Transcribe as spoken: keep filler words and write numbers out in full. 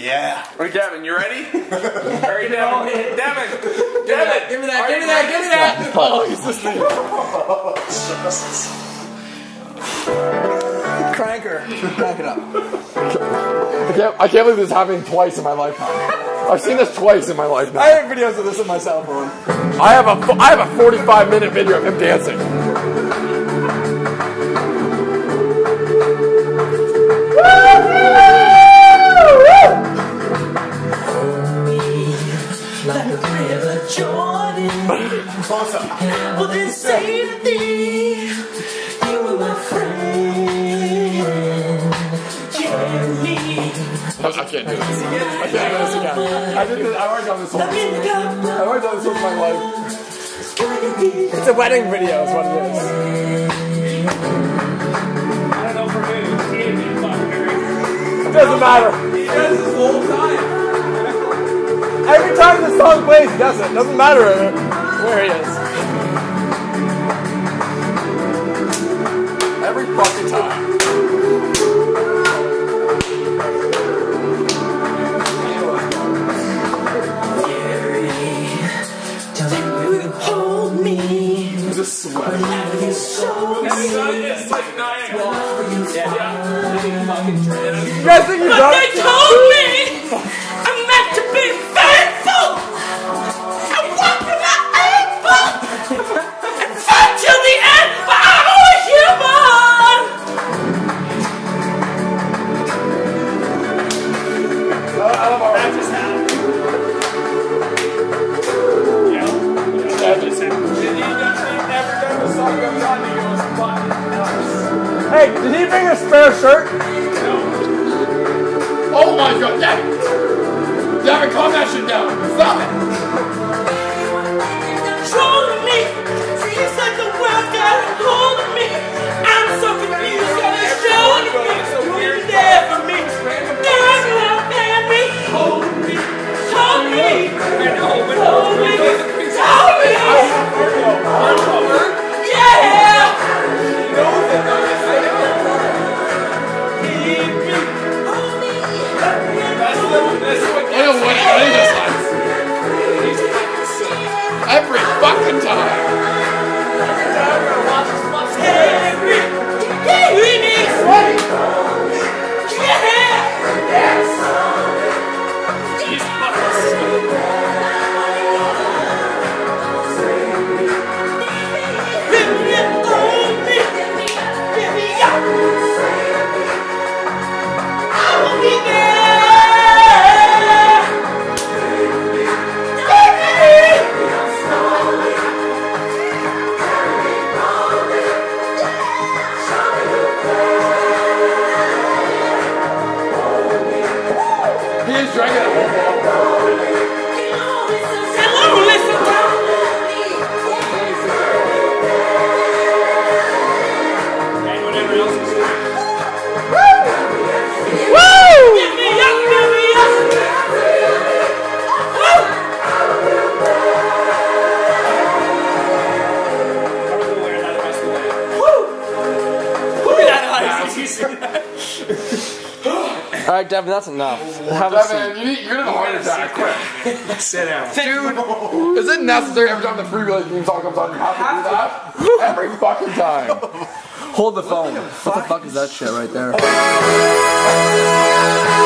Yeah. All right, Devin, you ready? Hurry, Devin. Devin. Devin. Give me that. Give me that. Give me that. Oh, he's listening. Cranker. Crank it up. I can't, I can't believe this is happening twice in my lifetime. I've seen this twice in my life now. I have videos of this on my cell phone. I have a, I have a forty-five minute video of him dancing. Like a river Jordan. Well, then say to me, you were my friend. Carry me. I can't do this. I can't do this again. I did this. I've already done this once. I've already done this once in my life. It's a wedding video, is what it is. I don't know for me. It doesn't matter. He does this the whole time. Every time the song plays, he does it. It doesn't matter where he is. Every fucking time. Hold me. He's just sweating. So It's like nine o'clock. Yeah, yeah. You guys think he's but done? they told me I'm meant to be faithful. I walk with my ankle and fight till the end, but I'm always human. I love our That just happened. Yeah. That just happened. Did he never done the song of God? He goes, fucking nuts. Hey, did he bring a spare shirt? No. Oh my god, Devin! Devin, calm that shit down. Stop it! Controlling me. Seems like the world got a hold of me. I'm so confused. Got a show on me. You're there for me. Now you understand me. Hold me. Hold me. Hold me. Hold me. Hold me. Yeah. I know what he does lines. Every fucking time. He is drinking a whole bottle. Hello, listen to Whatever else is there. Woo! Give me up, give me up. Woo! Look at that eyes. You see that? Alright, Devin, that's enough. Have a seat. Devin, you need, you're gonna have a heart attack. Quick. Sit down. Dude, is it necessary every time the free relay theme song comes on you have to do that? Every fucking time. Hold the phone. What the fuck is that shit right there?